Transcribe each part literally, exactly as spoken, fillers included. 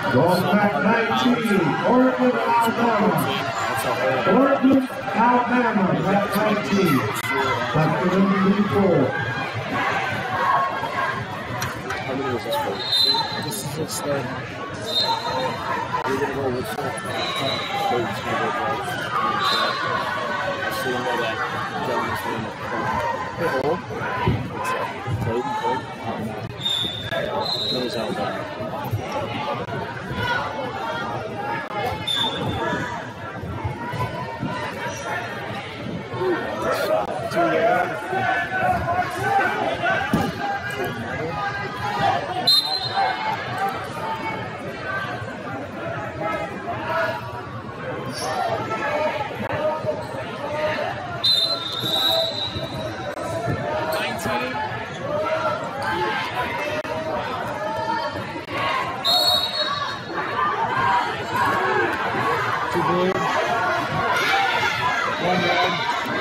Going back nineteen, Oregon, Alabama. Oregon, Alabama, back nineteen. Back to number thirty-four. How many was this for? This is just starting. We're going to go with four. So we're just going to go drive. I still know that gentleman's name. Hey, hold. Clayton, hold. That was Alabama. Two yards. Two blue. One red.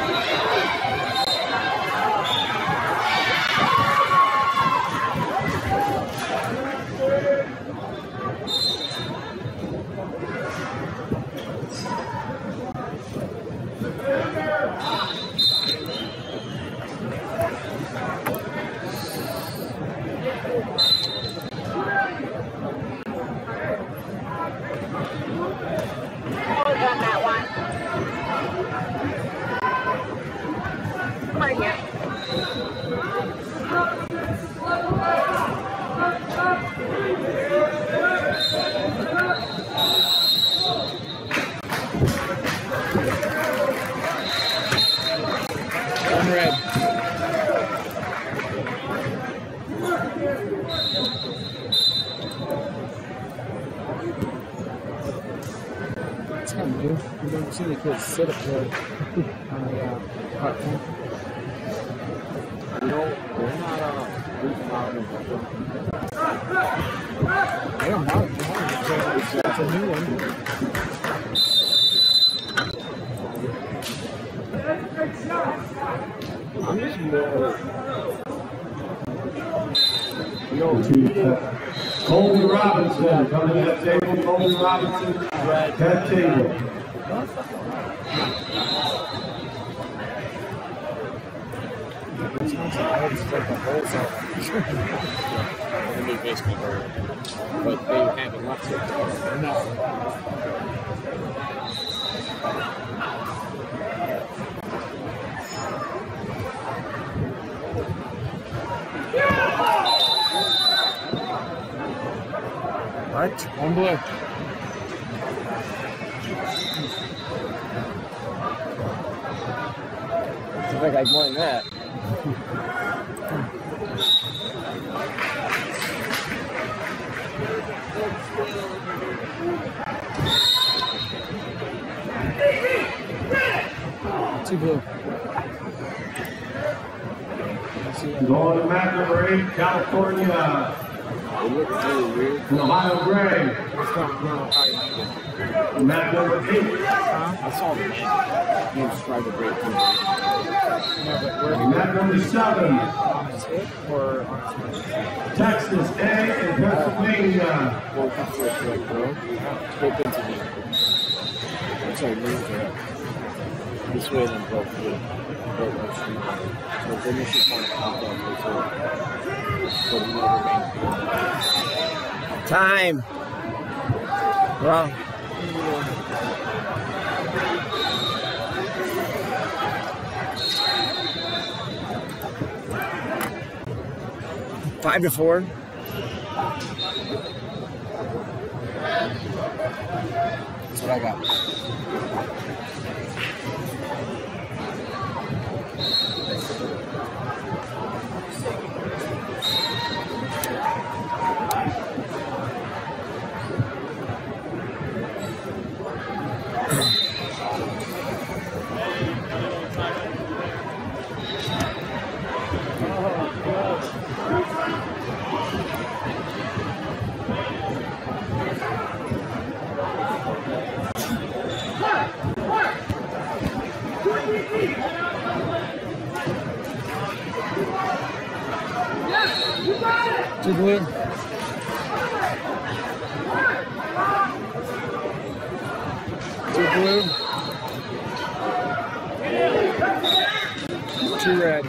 You don't see the kids sit up there on the uh, platform. You know, they're not uh, moving out of the I don't mind. It's, it's a new one. I'm just more. You know, Colby Robinson coming to that table. Colby Robinson, that table. It sounds like I had to start the whole song. And they basically heard. But they haven't left it. No. What? One blue. I think I'd more than that. Two blue. Going to map number eight, California. It looks really weird. Ohio Gray. It's not normal how you like it. Map number eight. Huh? I saw the name. He was trying to break through. No, but where Map number seven. On his hip or on his head? Texas A and Pennsylvania. Well, that's what it's like, bro. Spoke into me. I'm sorry, moves are up. This way then broke through. Broke that street. So then you should kind of pop up this way. But you never made time. Well. Five to four. That's what I got. To the win. Two blue. Two red.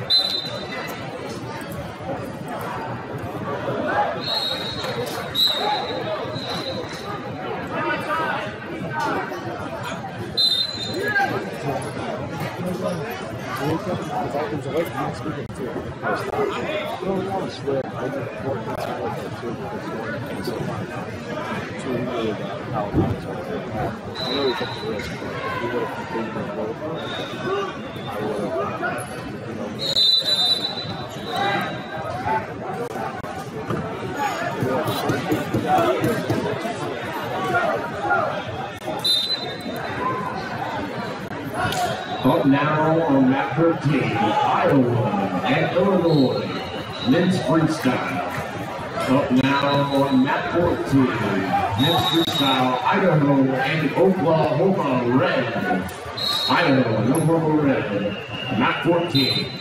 Up now on map thirteen, Iowa and Illinois, men's freestyle. Up now on map fourteen, men's freestyle, Idaho and Oklahoma red. Idaho and Oklahoma red, map fourteen.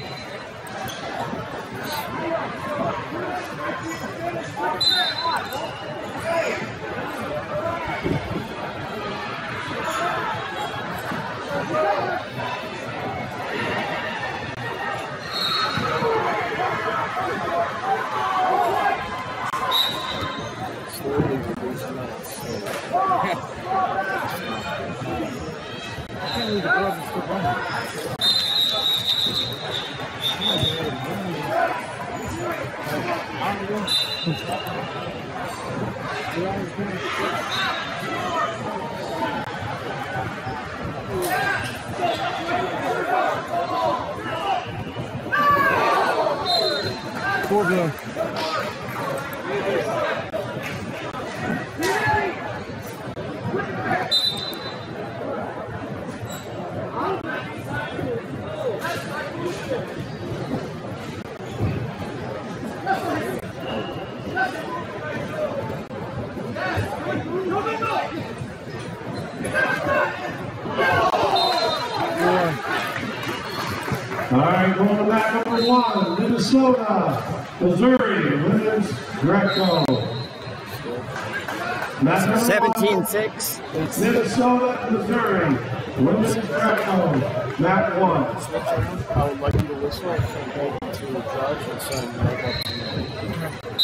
Four blue. All right, going back number one, Minnesota, Missouri, women's Greco. seventeen six. Minnesota, Missouri, women's Greco, map one. I would like you to whistle and go to the judge and send right up to me.